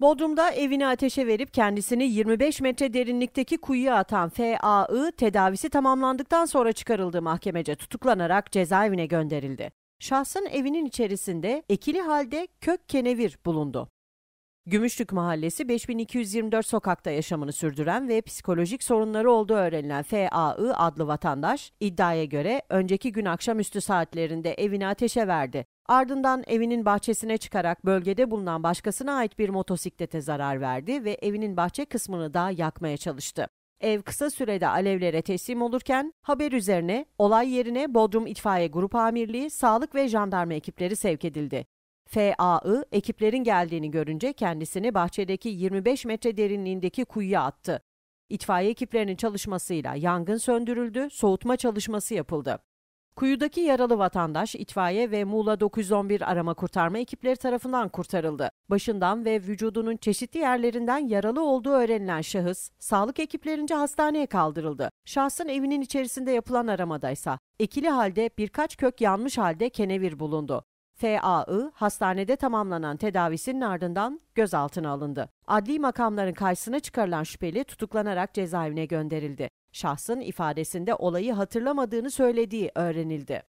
Bodrum'da evini ateşe verip kendisini 25 metre derinlikteki kuyuya atan F.A.I. tedavisi tamamlandıktan sonra çıkarıldığı mahkemece tutuklanarak cezaevine gönderildi. Şahsın evinin içerisinde ekili halde kök kenevir bulundu. Gümüşlük Mahallesi 5224 sokakta yaşamını sürdüren ve psikolojik sorunları olduğu öğrenilen F.A.I. adlı vatandaş, iddiaya göre önceki gün akşamüstü saatlerinde evini ateşe verdi. Ardından evinin bahçesine çıkarak bölgede bulunan başkasına ait bir motosiklete zarar verdi ve evinin bahçe kısmını da yakmaya çalıştı. Ev kısa sürede alevlere teslim olurken haber üzerine olay yerine Bodrum İtfaiye Grup Amirliği, sağlık ve jandarma ekipleri sevk edildi. F.A.I. ekiplerin geldiğini görünce kendisini bahçedeki 25 metre derinliğindeki kuyuya attı. İtfaiye ekiplerinin çalışmasıyla yangın söndürüldü, soğutma çalışması yapıldı. Kuyudaki yaralı vatandaş itfaiye ve Muğla 911 arama kurtarma ekipleri tarafından kurtarıldı. Başından ve vücudunun çeşitli yerlerinden yaralı olduğu öğrenilen şahıs, sağlık ekiplerince hastaneye kaldırıldı. Şahsın evinin içerisinde yapılan aramadaysa ekili halde birkaç kök yanmış halde kenevir bulundu. F.A.I. hastanede tamamlanan tedavisinin ardından gözaltına alındı. Adli makamların karşısına çıkarılan şüpheli tutuklanarak cezaevine gönderildi. Şahsın ifadesinde olayı hatırlamadığını söylediği öğrenildi.